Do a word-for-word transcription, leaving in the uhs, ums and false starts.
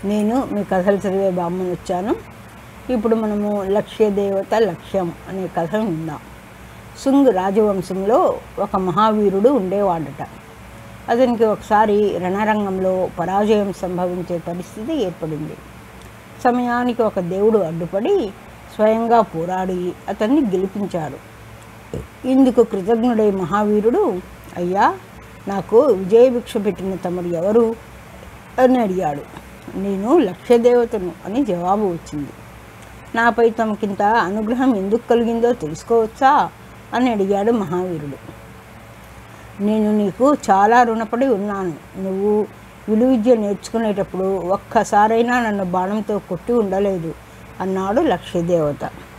నేను మీ కథలు చదివే బామ్మని వచ్చాను. ఇప్పుడు మనము లక్ష్యదేవత లక్ష్యం అనే కథను విందాం. శుంగ్ రాజవంశంలో ఒక మహావీరుడు ఉండేవాడట. అతనికి ఒకసారి రణరంగంలో పరాజయం సంభవించే పరిస్థితి ఏర్పడింది. సమయానికి ఒక దేవుడు అడ్డుపడి స్వయంగా పోరాడి అతన్ని గెలిపించాడు. ఇందుకు కృతజ్ఞుడై మహావీరుడు, అయ్యా, నాకు విజయభిక్ష పెట్టిన తమరు ఎవరు అని అడిగాడు. నేను లక్ష్యదేవతను అని జవాబు వచ్చింది. నాపై తమకింత అనుగ్రహం ఎందుకు కలిగిందో తెలుసుకోవచ్చా అని అడిగాడు మహావీరుడు. నేను నీకు చాలా రుణపడి ఉన్నాను. నువ్వు విలువిద్య నేర్చుకునేటప్పుడు ఒక్కసారైనా నన్ను బాణంతో కొట్టి ఉండలేదు అన్నాడు లక్ష్యదేవత.